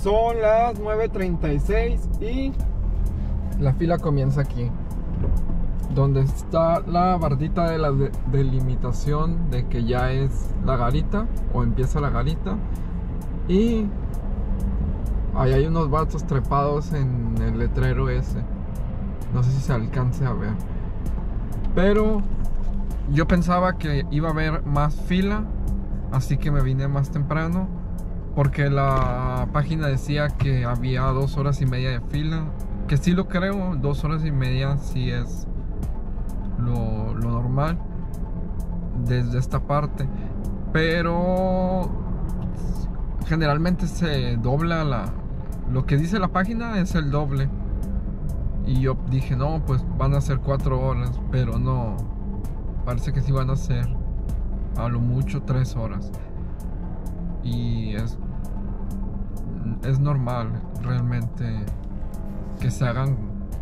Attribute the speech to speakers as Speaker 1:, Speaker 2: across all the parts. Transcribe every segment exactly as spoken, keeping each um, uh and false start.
Speaker 1: Son las nueve treinta y seis y la fila comienza aquí, donde está la bardita de la de delimitación de que ya es la garita o empieza la garita. Y ahí hay unos vatos trepados en el letrero ese. No sé si se alcance a ver, pero yo pensaba que iba a haber más fila, así que me vine más temprano, porque la página decía que había dos horas y media de fila. Que sí lo creo, dos horas y media sí es lo, lo normal desde esta parte, pero generalmente se dobla la, lo que dice la página es el doble. Y yo dije, no, pues van a ser cuatro horas, pero no, parece que sí van a ser a lo mucho tres horas. Y es, es normal realmente que se hagan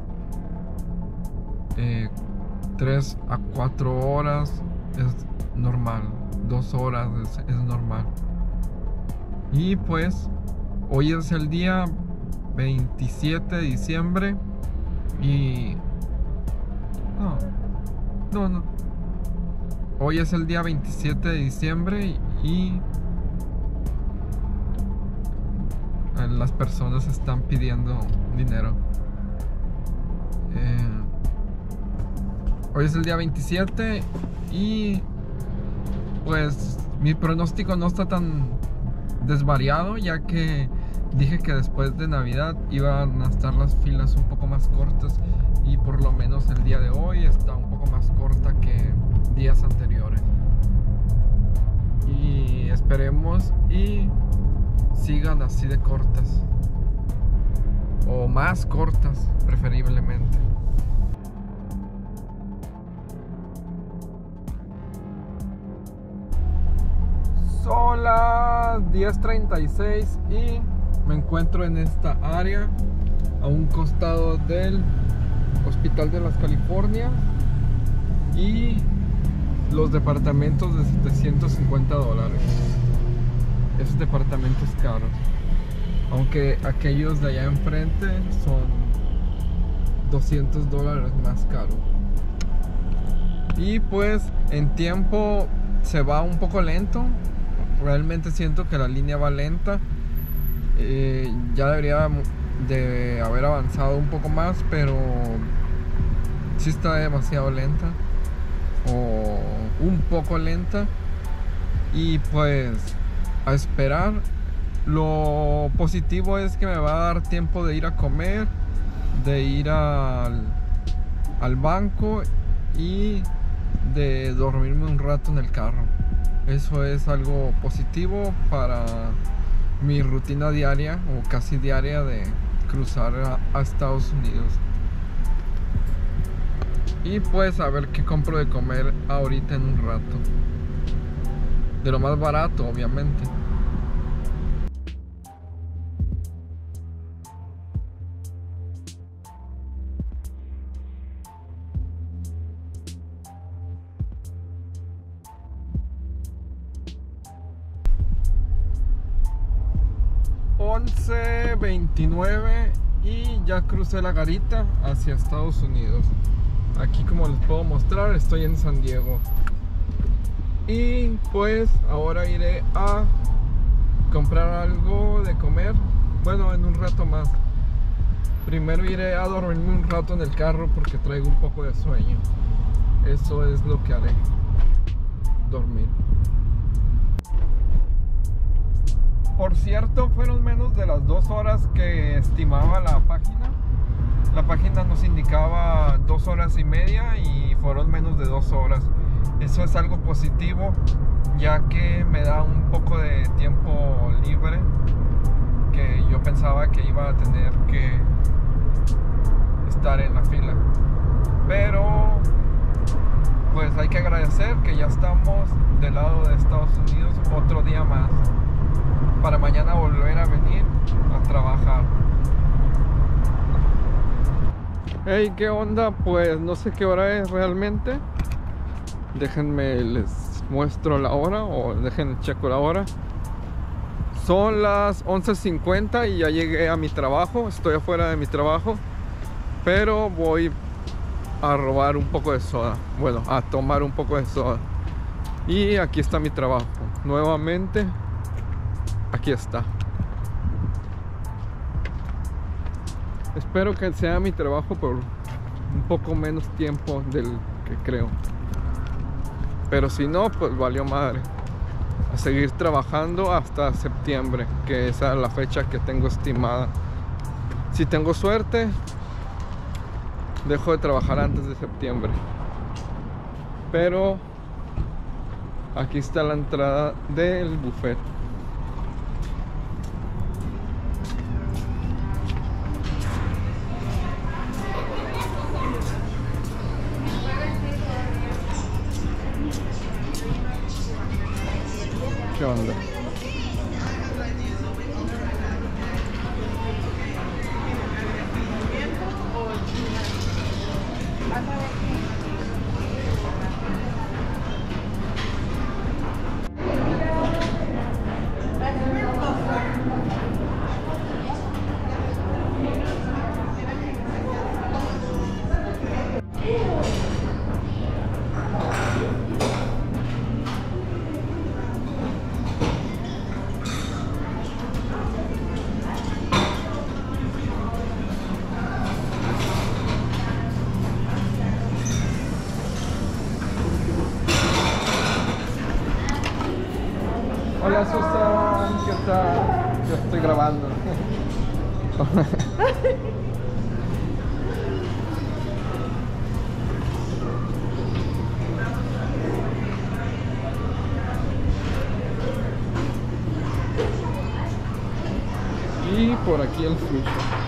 Speaker 1: eh, tres a cuatro horas, es normal. Dos horas es, es normal. Y pues hoy es el día veintisiete de diciembre y no, no, no. Hoy es el día veintisiete de diciembre y, y las personas están pidiendo dinero. Eh, hoy es el día veintisiete y pues mi pronóstico no está tan desvariado, ya que dije que después de Navidad iban a estar las filas un poco más cortas, y por lo menos el día de hoy está un poco más corta que días anteriores. Y esperemos y sigan así de cortas, o más cortas preferiblemente. Son las diez treinta y seis y me encuentro en esta área a un costado del Hospital de las Californias y los departamentos de setecientos cincuenta dólares. Esos departamentos caros, aunque aquellos de allá enfrente son doscientos dólares más caros. Y pues en tiempo se va un poco lento. Realmente siento que la línea va lenta. Eh, ya debería de haber avanzado un poco más, pero sí está demasiado lenta, o un poco lenta. Y pues a esperar. Lo positivo es que me va a dar tiempo de ir a comer, de ir al, al banco y de dormirme un rato en el carro. Eso es algo positivo para mi rutina diaria o casi diaria de cruzar a, a Estados Unidos. Y pues a ver qué compro de comer ahorita en un rato. De lo más barato, obviamente. once veintinueve y ya crucé la garita hacia Estados Unidos. Aquí, como les puedo mostrar, estoy en San Diego. Y pues ahora iré a comprar algo de comer. Bueno, en un rato más. Primero iré a dormirme un rato en el carro porque traigo un poco de sueño. Eso es lo que haré. Dormir. Por cierto, fueron menos de las dos horas que estimaba la página. La página nos indicaba dos horas y media y fueron menos de dos horas. Eso es algo positivo, ya que me da un poco de tiempo libre, que yo pensaba que iba a tener que estar en la fila. Pero pues hay que agradecer que ya estamos del lado de Estados Unidos otro día más, para mañana volver a venir a trabajar. Hey, ¿qué onda? Pues no sé qué hora es realmente. Déjenme les muestro la hora, o déjenme checo la hora. Son las once cincuenta y ya llegué a mi trabajo. Estoy afuera de mi trabajo, pero voy a robar un poco de soda. Bueno, a tomar un poco de soda. Y aquí está mi trabajo. Nuevamente, aquí está. Espero que sea mi trabajo por un poco menos tiempo del que creo. Pero si no, pues valió madre. A seguir trabajando hasta septiembre, que esa es la fecha que tengo estimada. Si tengo suerte, dejo de trabajar antes de septiembre. Pero aquí está la entrada del buffet. ¿Qué onda? Hola Susan, ¿qué tal? Yo estoy grabando. Y por aquí el sushi.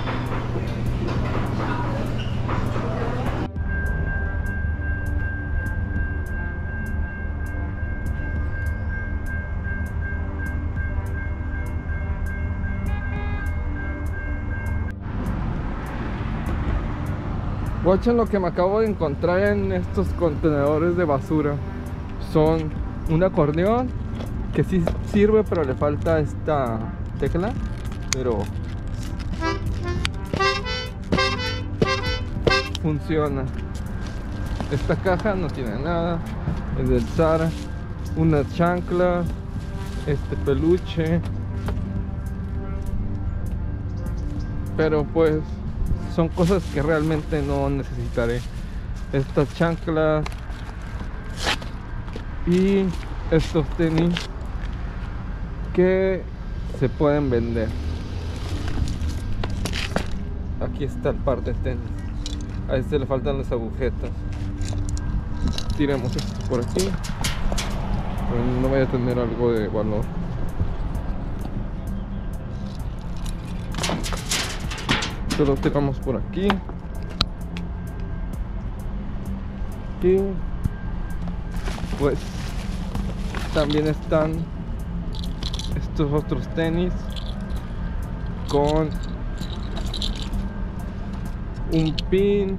Speaker 1: Watchen lo que me acabo de encontrar en estos contenedores de basura. Son un acordeón que sí sirve, pero le falta esta tecla. Pero funciona. Esta caja no tiene nada. Es del Zara. Una chancla. Este peluche. Pero pues son cosas que realmente no necesitaré. Estas chanclas y estos tenis que se pueden vender. Aquí está el par de tenis. A este le faltan las agujetas. Tiremos esto por aquí. No vaya a tener algo de valor. Lo tiramos por aquí. Y pues también están estos otros tenis con un pin.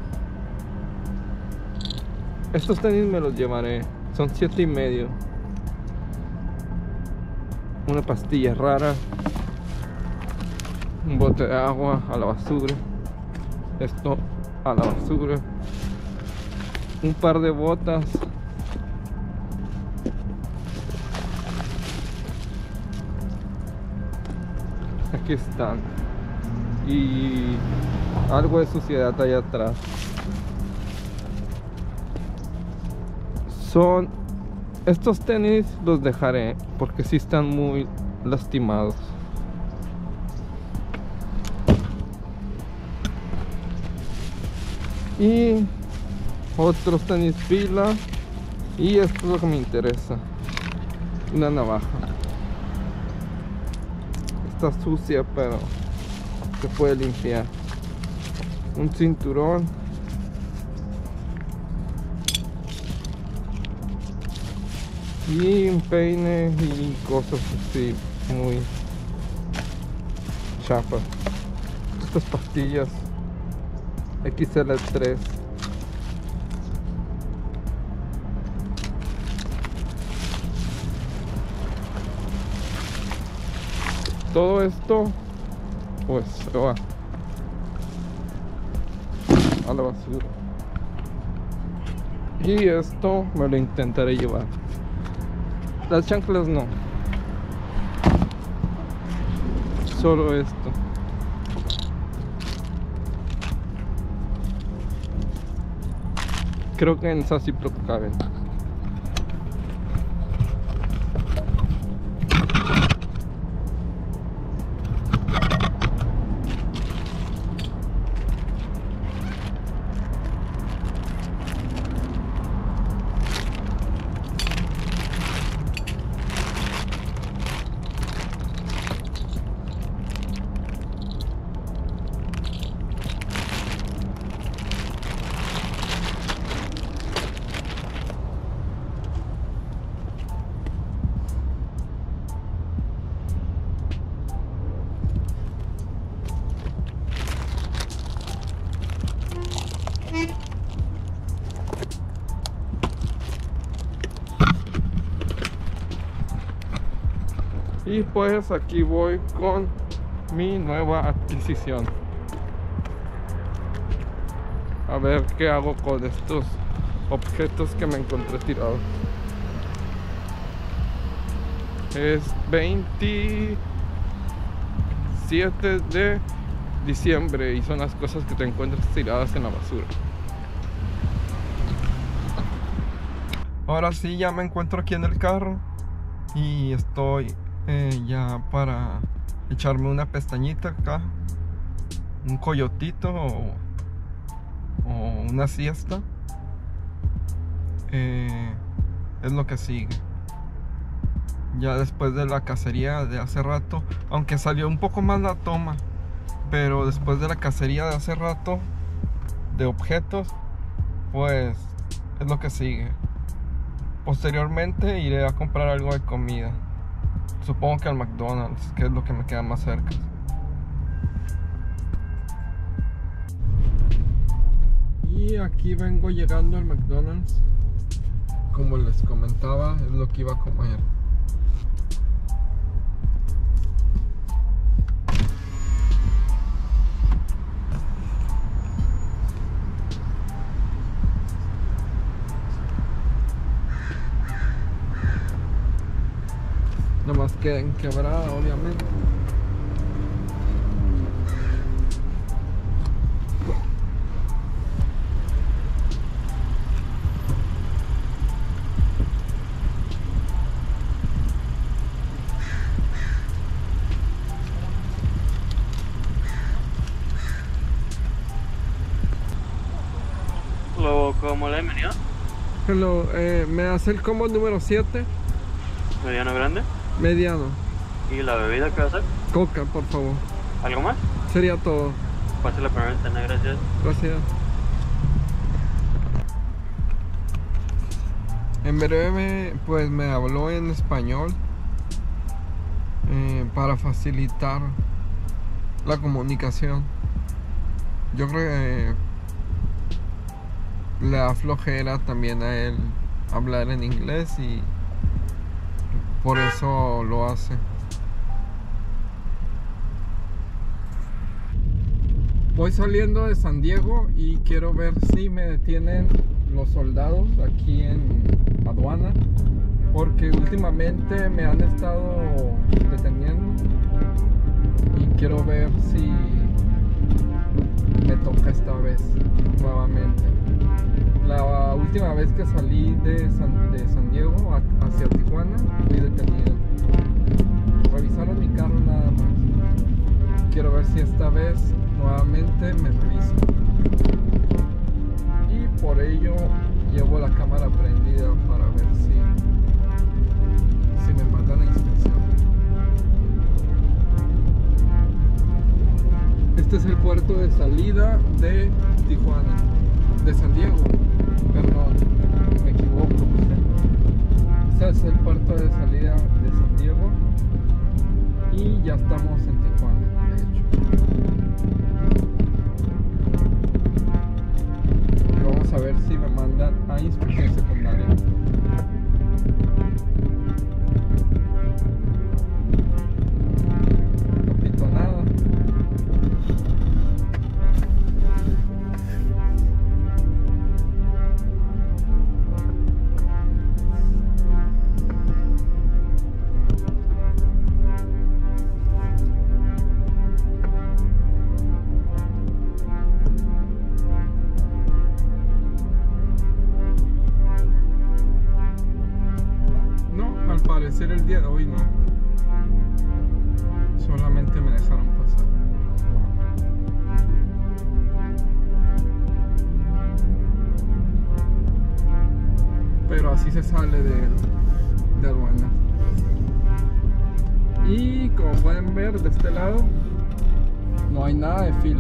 Speaker 1: Estos tenis me los llevaré. Son siete y medio. Una pastilla rara. Un bote de agua a la basura. Esto a la basura. Un par de botas. Aquí están. Y algo de suciedad allá atrás. Son estos tenis, los dejaré porque sí están muy lastimados. Y otros tenis fila. Y esto es lo que me interesa. Una navaja. Está sucia, pero se puede limpiar. Un cinturón. Y un peine y cosas así muy chafas. Estas pastillas X L tres. todo esto pues se va a la basura. Y esto me lo intentaré llevar. Las chanclas no. Solo esto. Creo que en esa sí caben. Y pues aquí voy con mi nueva adquisición. A ver qué hago con estos objetos que me encontré tirados. Es veintisiete de diciembre y son las cosas que te encuentras tiradas en la basura. Ahora sí, ya me encuentro aquí en el carro y estoy eh, ya para echarme una pestañita acá, un coyotito o, o una siesta. Eh, es lo que sigue. Ya después de la cacería de hace rato, aunque salió un poco más la toma, pero después de la cacería de hace rato de objetos, pues es lo que sigue. Posteriormente iré a comprar algo de comida. Supongo que al McDonald's, que es lo que me queda más cerca. Y aquí vengo llegando al McDonald's. Como les comentaba, es lo que iba a comer. Nomás que en Quebrada, obviamente.
Speaker 2: Hello, ¿cómo le venido?
Speaker 1: Hello, eh, ¿me hace el combo número siete?
Speaker 2: Mediano grande.
Speaker 1: Mediano.
Speaker 2: ¿Y la bebida qué va a hacer?
Speaker 1: Coca, por favor.
Speaker 2: ¿Algo más?
Speaker 1: Sería todo.
Speaker 2: Pase la primera ventana, gracias.
Speaker 1: Gracias. En breve, pues me habló en español eh, para facilitar la comunicación. Yo creo que le da flojera también a él hablar en inglés y por eso lo hace. Voy saliendo de San Diego y quiero ver si me detienen los soldados aquí en aduana, porque últimamente me han estado deteniendo y quiero ver si me toca esta vez nuevamente. La última vez que salí de San, de San Diego hacia Tijuana fui detenido. Revisaron mi carro nada más. Quiero ver si esta vez nuevamente me revisan. Y por ello llevo la cámara prendida para ver si, si me mandan a inspección. Este es el puerto de salida de Tijuana. De San Diego, perdón, me equivoco. Este es el puerto de salida de San Diego y ya estamos en Tijuana, de hecho. Y vamos a ver si me mandan a inspección secundaria. sale de, de aduana. Y como pueden ver de este lado no hay nada de filo.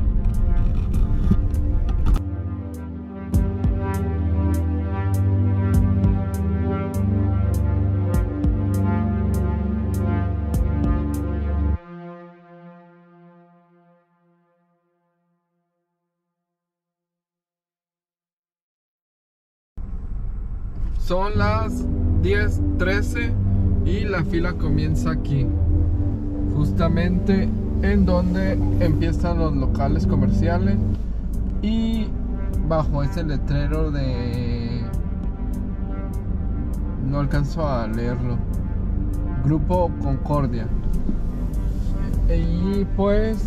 Speaker 1: Son las diez trece y la fila comienza aquí, justamente en donde empiezan los locales comerciales y bajo ese letrero de... no alcanzo a leerlo, Grupo Concordia. Y pues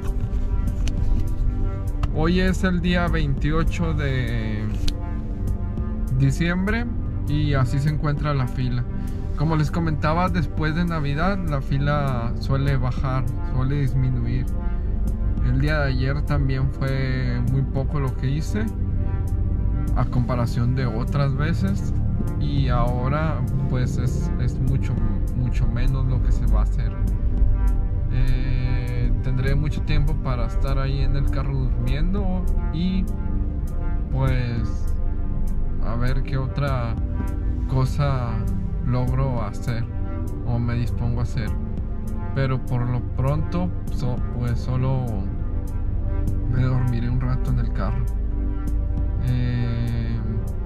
Speaker 1: hoy es el día veintiocho de diciembre y así se encuentra la fila. Como les comentaba, después de Navidad la fila suele bajar, suele disminuir. El día de ayer también fue muy poco lo que hice a comparación de otras veces, y ahora pues es, es mucho, mucho menos lo que se va a hacer. Eh, tendré mucho tiempo para estar ahí en el carro durmiendo y pues a ver qué otra cosa logro hacer o me dispongo a hacer. Pero por lo pronto so, pues solo me dormiré un rato en el carro. eh,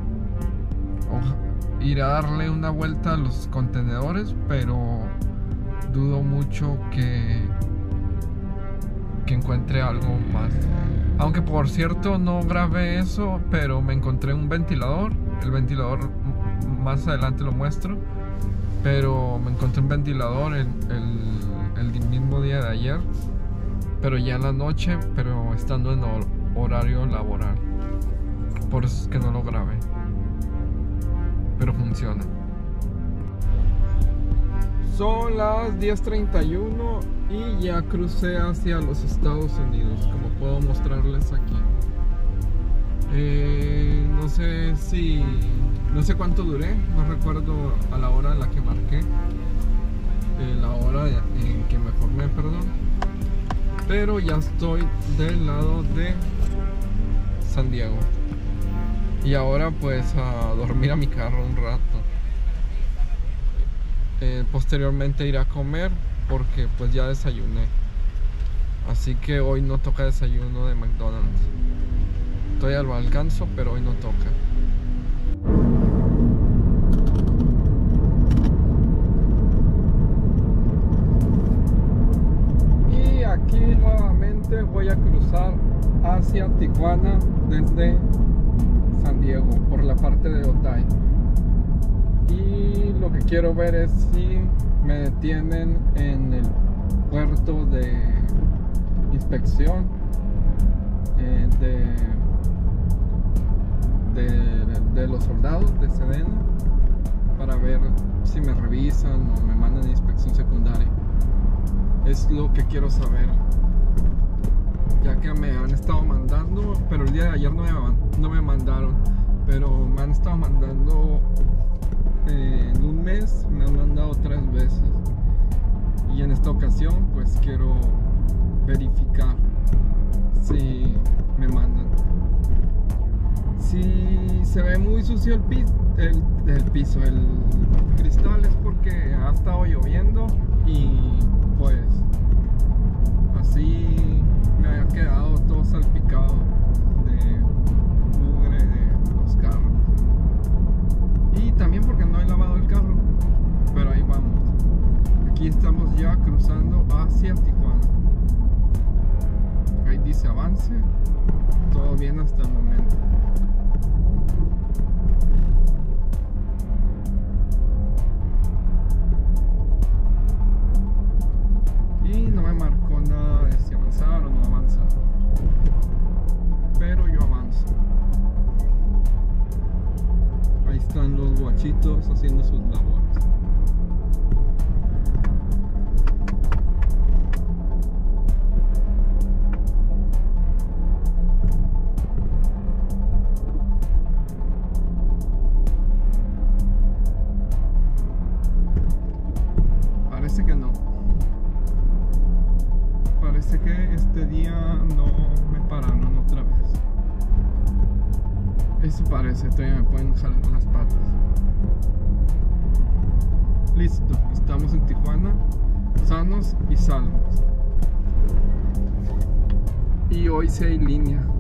Speaker 1: o, iré a darle una vuelta a los contenedores, pero dudo mucho que que encuentre algo más. Aunque por cierto no grabé eso, pero me encontré un ventilador. El ventilador más adelante lo muestro, pero me encontré un ventilador el, el, el mismo día de ayer, pero ya en la noche, pero estando en horario laboral. Por eso es que no lo grabé, pero funciona. Son las diez treinta y uno y ya crucé hacia los Estados Unidos, como puedo mostrarles aquí. Eh, no sé si... no sé cuánto duré, no recuerdo a la hora en la que marqué, eh, la hora en que me formé, perdón. Pero ya estoy del lado de San Diego. Y ahora pues a dormir a mi carro un rato. Eh, posteriormente iré a comer porque pues ya desayuné. Así que hoy no toca desayuno de McDonald's. Todavía lo alcanzo, pero hoy no toca. Y aquí nuevamente voy a cruzar hacia Tijuana desde San Diego por la parte de Otay. Y lo que quiero ver es si me detienen en el puerto de inspección eh, de, de, de, de los soldados de Sedena, para ver si me revisan o me mandan a inspección secundaria. Es lo que quiero saber, ya que me han estado mandando, pero el día de ayer no me, no me mandaron, pero me han estado mandando eh, en un mes, me han mandado tres veces, y en esta ocasión pues quiero verificar si me mandan. Si se ve muy sucio el, pis, el, el piso, el cristal, es porque ha estado lloviendo y pues así me había quedado todo salpicado de mugre de los carros. Y también porque no he lavado el carro, pero ahí vamos. Aquí estamos ya cruzando hacia Tijuana. Ahí dice avance, todo bien hasta el momento. Y no me marcó nada de si avanzar o no avanzar, pero yo avanzo. Ahí están los guachitos haciendo sus labores. parece que este día no me pararon otra vez. Eso parece, todavía me pueden jalar las patas. Listo, estamos en Tijuana, sanos y salvos. Y hoy sí hay línea.